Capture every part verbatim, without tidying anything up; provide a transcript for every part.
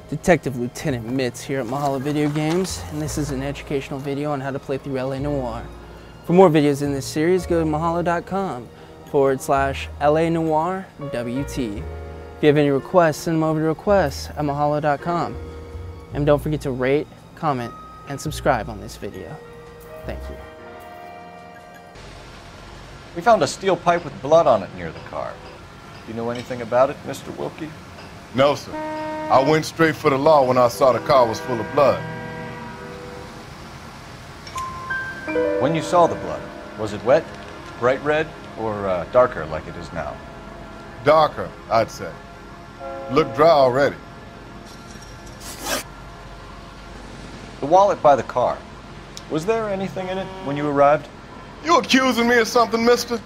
Detective Lieutenant Mitz here at Mahalo Video Games, and this is an educational video on how to play through L A Noire. For more videos in this series, go to mahalo.com forward slash LA Noire WT. If you have any requests, send them over to requests at mahalo dot com. And don't forget to rate, comment, and subscribe on this video. Thank you. We found a steel pipe with blood on it near the car. Do you know anything about it, Mister Wilkie? No, sir. I went straight for the law when I saw the car was full of blood. When you saw the blood, was it wet, bright red, or uh, darker like it is now? Darker, I'd say. Looked dry already. The wallet by the car. Was there anything in it when you arrived? You accusing me of something, mister?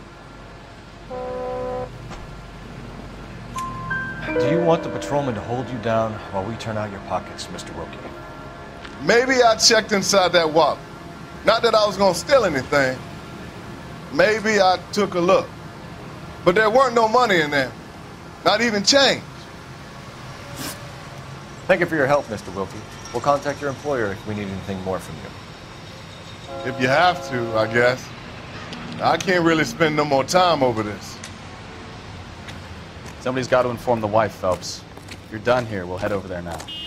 Do you want the patrolman to hold you down while we turn out your pockets, Mister Wilkie? Maybe I checked inside that wallet. Not that I was gonna steal anything. Maybe I took a look. But there weren't no money in there. Not even change. Thank you for your help, Mister Wilkie. We'll contact your employer if we need anything more from you. If you have to, I guess. I can't really spend no more time over this. Somebody's got to inform the wife, Phelps. If you're done here, we'll head over there now.